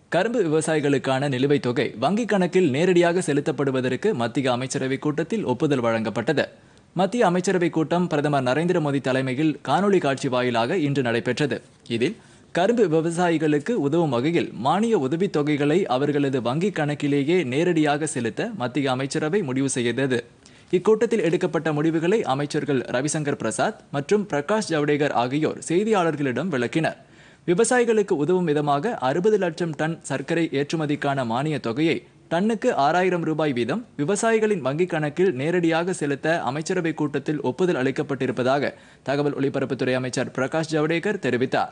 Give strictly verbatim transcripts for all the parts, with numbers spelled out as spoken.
கரும்பு விவசாயிகளுக்கான நிலுவைத் தொகை வங்கிக் கணக்கில் நேரடியாக செலுத்தப்படுவதற்கு மத்திய அமைச்சரவைக் கூட்டத்தில் ஒப்புதல் வழங்கப்பட்டது. மத்திய அமைச்சரவைக் கூட்டம் பிரதமர் நரேந்திர மோடி தலைமையில் காணொலி காட்சி வாயிலாக இன்று நடைபெற்றது. இதில் கரும்பு விவசாயிகளுக்கு உதவும் வகையில் மானிய உதவித் தொகைகளை அவர்களது வங்கிக் கணக்கிலேயே நேரடியாக செலுத்த மத்திய அமைச்சரவை முடிவு செய்தது. இக்கூட்டத்தில் எடுக்கப்பட்ட முடிவுகளை அமைச்சர்கள் ரவிசங்கர் பிரசாத் மற்றும் பிரகாஷ் ஜவடேகர் ஆகியோர் செய்தியாளர்களிடம் விளக்கினர். விவசாயிகளுக்கு உதவும் விதமாக அறுபது லட்சம் டன் சர்க்கரை ஏற்றுமதிக்கான மானிய தொகையை டன்னுக்கு ஆறாயிரம் ரூபாய் வீதம் விவசாயிகளின் வங்கிக் கணக்கில் நேரடியாக செலுத்த அமைச்சரவை கூட்டத்தில் ஒப்புதல் அளிக்கப்பட்டிருப்பதாக தகவல் ஒலிபரப்புத்துறை அமைச்சர் பிரகாஷ் ஜவடேகர் தெரிவித்தார்.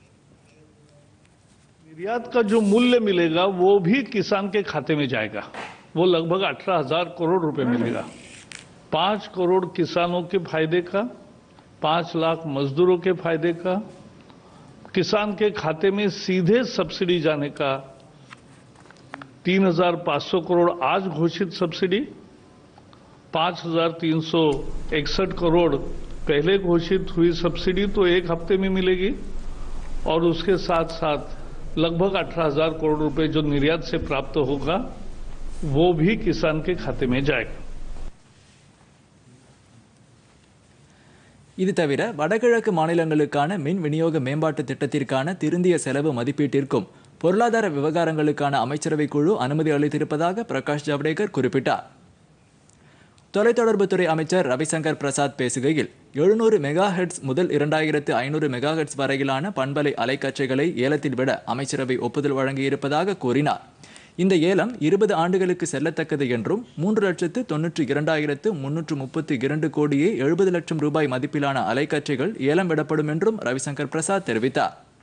निर्यात का जो मूल्य मिलेगा वो भी किसान के खाते में जाएगा. वो लगभग अठारह हजार करोड़ रुपए मिलेगा. पांच करोड़ किसानों के फायदे का, पांच लाख मजदूरों के फायदे का, किसान के खाते में सीधे सब्सिडी जाने का तीन हजार पांच सौ करोड़ आज घोषित सब्सिडी, पांच हजार तीन सौ इकसठ करोड़ पहले घोषित हुई सब्सिडी तो एक हफ्ते में मिलेगी और उसके साथ साथ लगभग अठारह हजार करोड़ रुपए जो निर्यात से प्राप्त होगा वो भी किसान के खाते में जाएगा. இது தவிர வடகிழக்கு மாநிலங்களுக்கான மின் விநியோக மேம்பாட்டு திட்டத்திற்கான திருந்திய செலவு மதிப்பீட்டிற்கும் பொருளாதார விவகாரங்களுக்கான அமைச்சரவை குழு அனுமதி அளித்திருப்பதாக பிரகாஷ் ஜவடேகர் குறிப்பிட்டார். தொலைத்தொடர்புத்துறை அமைச்சர் ரவிசங்கர் பிரசாத் பேசுகையில் எழுநூறு மெகா ஹெர்ட்ஸ் முதல் இரண்டாயிரத்து ஐநூறு மெகா ஹெர்ட்ஸ் வரையிலான பண்பலை அலைக்கற்றைகளை ஏலத்தில் விட அமைச்சரவை ஒப்புதல் வழங்கியிருப்பதாக கூறினார். இந்த ஏலம் இருபது ஆண்டுகளுக்கு செல்லத்தக்கது என்றும் மூன்று லட்சத்து தொன்னூற்றி இரண்டாயிரத்து முன்னூற்று முப்பத்தி இரண்டு கோடியே எழுபது லட்சம் ரூபாய் மதிப்பிலான அலைக்கற்றைகள் ஏலம் விடப்படும் என்றும் ரவிசங்கர் பிரசாத் தெரிவித்தார்.